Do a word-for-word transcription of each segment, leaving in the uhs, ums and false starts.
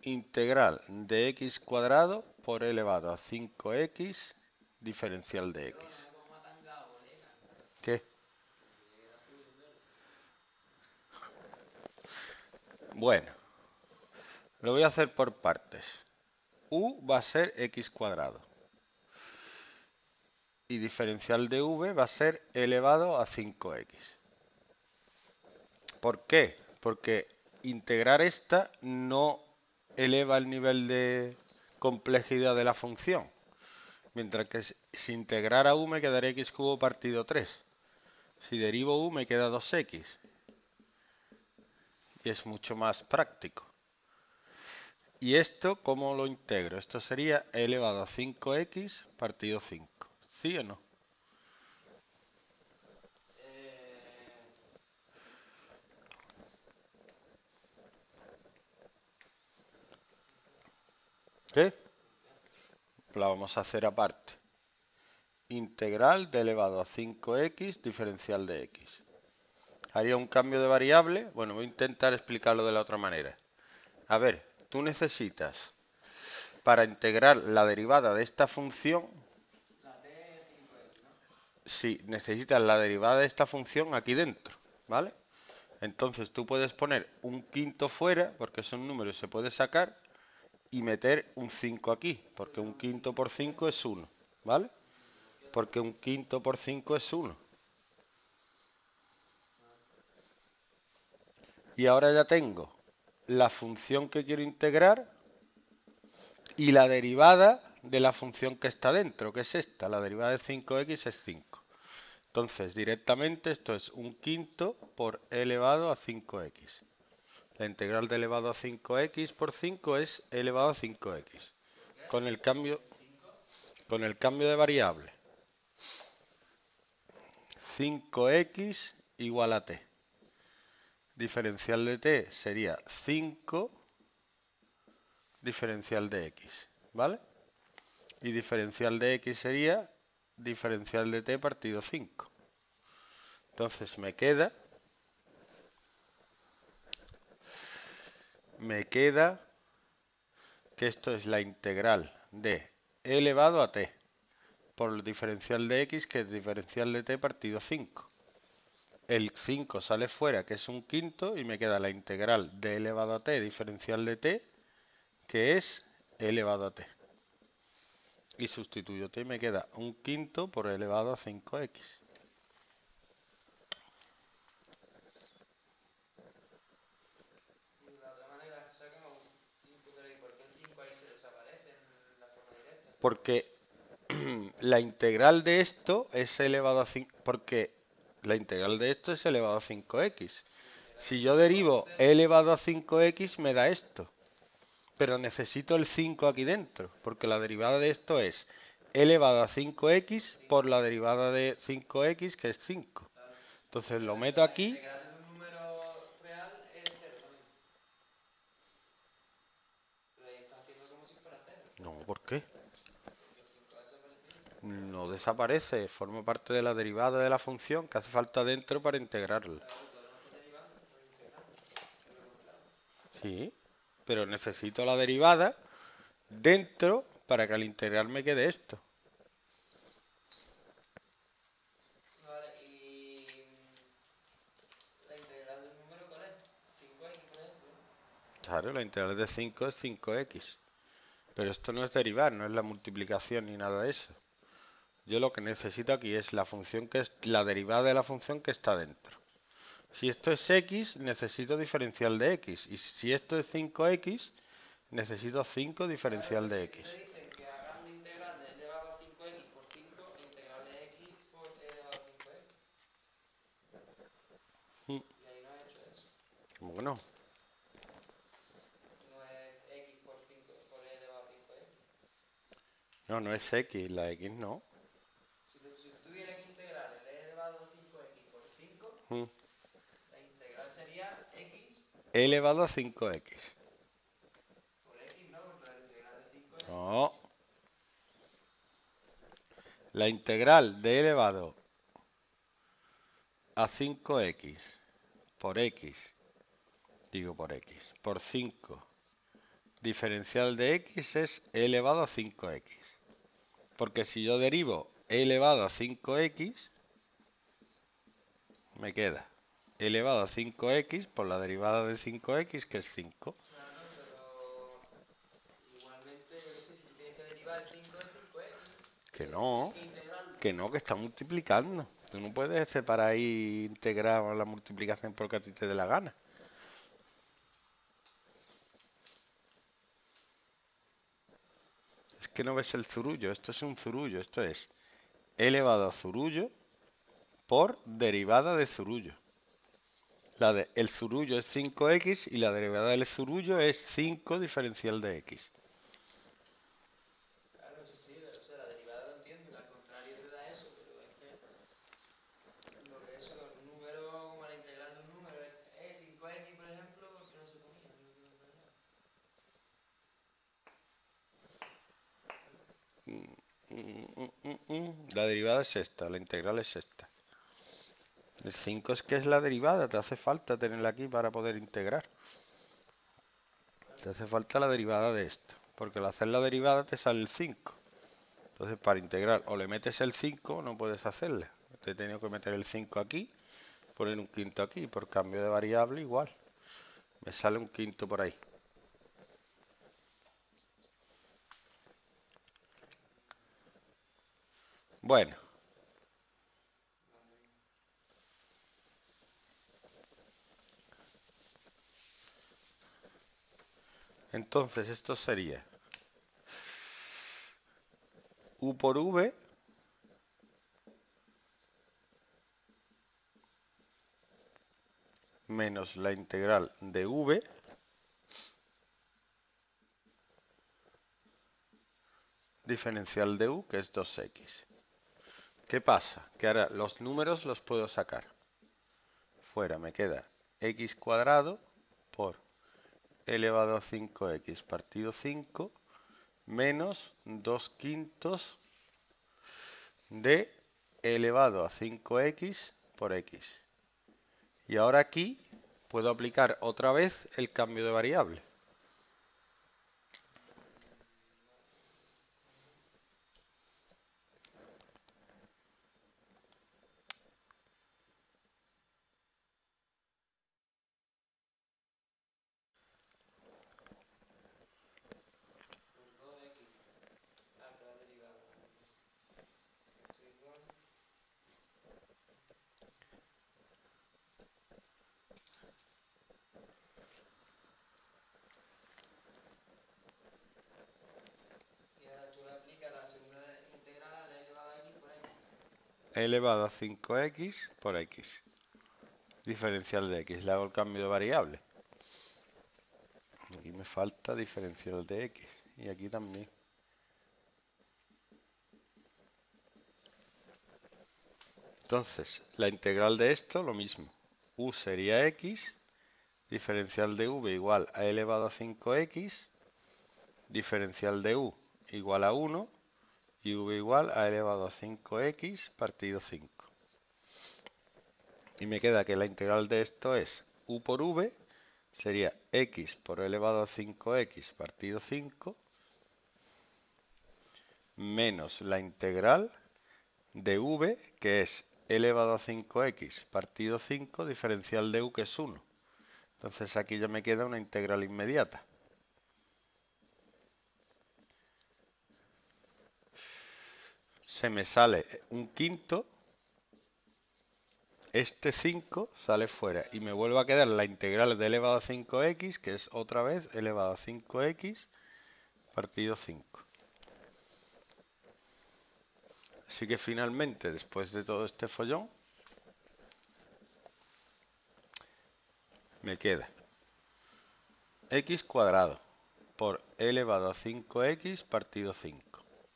integral de x cuadrado por elevado a cinco x diferencial de x. ¿Qué? Bueno, lo voy a hacer por partes. U va a ser x cuadrado. Y diferencial de v va a ser elevado a cinco x. ¿Por qué? Porque integrar esta no eleva el nivel de complejidad de la función. Mientras que si integrara u me quedaría x cubo partido tres. Si derivo u me queda dos x. Y es mucho más práctico. ¿Y esto cómo lo integro? Esto sería e elevado a cinco x partido cinco. ¿Sí o no? ¿Qué? La vamos a hacer aparte. Integral de elevado a cinco x diferencial de x. Haría un cambio de variable. Bueno, voy a intentar explicarlo de la otra manera. A ver, tú necesitas, para integrar la derivada de esta función, sí, necesitas la derivada de esta función aquí dentro, ¿vale? Entonces tú puedes poner un quinto fuera, porque son números se puede sacar, y meter un cinco aquí, porque un quinto por cinco es uno, ¿vale? Porque un quinto por cinco es uno. Y ahora ya tengo la función que quiero integrar y la derivada de la función que está dentro, que es esta. La derivada de cinco x es cinco. Entonces, directamente esto es un quinto por e elevado a cinco x. La integral de elevado a cinco x por cinco es e elevado a cinco x. Con el cambio, con el cambio de variable. cinco x igual a t. Diferencial de t sería cinco diferencial de x, ¿vale? Y diferencial de x sería diferencial de t partido cinco. Entonces me queda, me queda que esto es la integral de e elevado a t por el diferencial de x, que es diferencial de t partido cinco. El cinco sale fuera, que es un quinto, y me queda la integral de e elevado a t diferencial de t, que es e elevado a t. Y sustituyo t y me queda un quinto por e elevado a cinco x. Y de la otra manera, saca un cinco, pero ¿y por qué el cinco ahí se desaparece en la forma directa? Porque la integral de esto es e elevado a cinco, porque la integral de esto es elevado a cinco x. Si yo derivo e elevado a cinco x me da esto. Pero necesito el cinco aquí dentro, porque la derivada de esto es e elevado a cinco x por la derivada de cinco x, que es cinco. Claro. Entonces lo Pero meto la aquí. integral de un número real es cero también. Pero ahí estás haciendo como si fuera cero. No, ¿por qué? Porque el cinco ha desaparecido. No desaparece, forma parte de la derivada de la función que hace falta dentro para integrarla. Claro, tú ahora no estás derivando, estás integrando. Es lo contrario. Sí, pero necesito la derivada dentro para que al integral me quede esto. Vale, y mm, la integral de un número, ¿cuál es? cinco x, por ejemplo, ¿no? Claro, la integral de cinco es cinco x. Pero esto no es derivar, no es la multiplicación ni nada de eso. Yo lo que necesito aquí es la función que es la derivada de la función que está dentro. Si esto es x, necesito diferencial de x. Y si esto es cinco x, necesito cinco Claro, diferencial pues si de a ti te x. dicen que hagas una integral de e elevado a cinco x por cinco, la integral es x por e elevado a cinco x. Mm, Y ahí no has hecho eso. ¿Cómo que no? No es x por cinco por e elevado a cinco x. No, no es x, la x no. Si tú, si tú tuvieras que integrar el e elevado a cinco x por cinco, Mm. la integral sería x He elevado a cinco x. por x, ¿no? Porque la integral de cinco es cinco No. x. La integral de elevado a cinco x por x, digo por x, por cinco diferencial de x es e elevado a cinco equis. Porque si yo derivo e elevado a cinco equis, me queda e elevado a cinco equis por la derivada de cinco equis, que es cinco. Claro, pero igualmente, yo qué sé, si tú tienes que derivar el cinco de cinco equis, ¿no? Que O sea, no, tienes que integrarlo. que no, que está multiplicando. Tú no puedes separar ahí integrar la multiplicación porque a ti te dé la gana. Es que no ves el zurullo, esto es un zurullo, esto es e elevado a zurullo por derivada de zurullo. La de, el zurullo es cinco equis y la derivada del zurullo es cinco diferencial de x. Claro, eso sí, pero, o sea, la derivada lo entiendo, y al contrario te da eso, pero es que lo que eso, que un número, como la integral de un número es es cinco equis, por ejemplo, porque no se ponía, no me acuerdo nada. Mm, mm, mm, mm. La derivada es esta, la integral es esta. El cinco es que es la derivada, te hace falta tenerla aquí para poder integrar. Te hace falta la derivada de esto, porque al hacer la derivada te sale el cinco. Entonces para integrar o le metes el cinco o no puedes hacerla. Te he tenido que meter el cinco aquí, poner un quinto aquí, por cambio de variable igual. Me sale un quinto por ahí. Bueno, entonces esto sería u por v menos la integral de v diferencial de u, que es dos equis. ¿Qué pasa? Que ahora los números los puedo sacar. Fuera me queda x cuadrado por elevado a cinco equis partido cinco menos dos quintos de elevado a cinco equis por x. Y ahora aquí puedo aplicar otra vez el cambio de variable. Por dos equis. Ah, que la derivada. Esto igual. Y ahora tú le aplicas la segunda integral a la elevada a x por x. Elevado a cinco equis por x. Diferencial de x. Le hago el cambio de variable. Aquí me falta diferencial de x. Y aquí también. Entonces, la integral de esto, lo mismo. U sería x. Diferencial de v igual a elevado a cinco equis. Diferencial de u igual a uno. Y v igual a elevado a cinco equis partido cinco. Y me queda que la integral de esto es u por v. Sería x por elevado a cinco equis partido cinco. Menos la integral de v, que es elevado a cinco equis partido cinco, diferencial de u, que es uno. Entonces aquí ya me queda una integral inmediata. Se me sale un quinto, este cinco sale fuera y me vuelve a quedar la integral de elevado a cinco equis, que es otra vez elevado a cinco equis partido cinco. Así que finalmente, después de todo este follón, me queda x cuadrado por elevado a cinco equis partido cinco.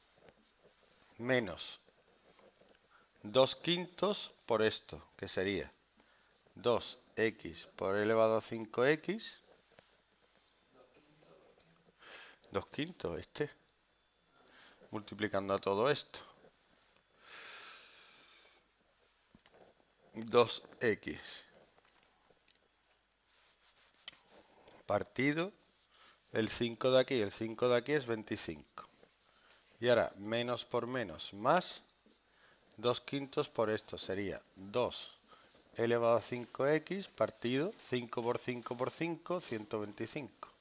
Menos dos quintos por esto, que sería dos equis por elevado a cinco equis. dos quintos, este. Multiplicando a todo esto. dos equis partido El cinco de aquí y el cinco de aquí es veinticinco. Y ahora, menos por menos, más dos quintos por esto sería dos elevado a cinco equis partido cinco por cinco por cinco, ciento veinticinco.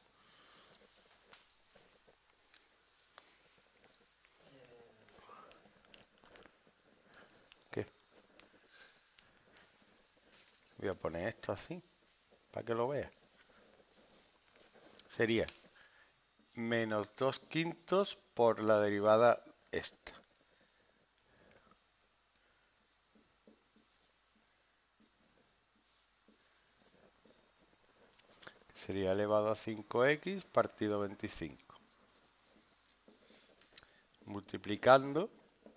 ¿Qué? Voy a poner esto así, para que lo veas. Sería menos dos quintos por la derivada esta. Sería elevado a cinco equis partido veinticinco. Multiplicando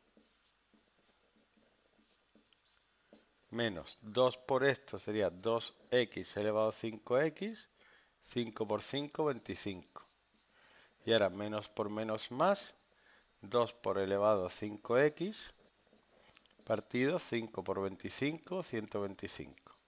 menos dos por esto sería dos equis elevado a cinco equis, cinco por cinco, veinticinco. Y ahora menos por menos más, dos por elevado a cinco equis partido cinco por veinticinco, ciento veinticinco.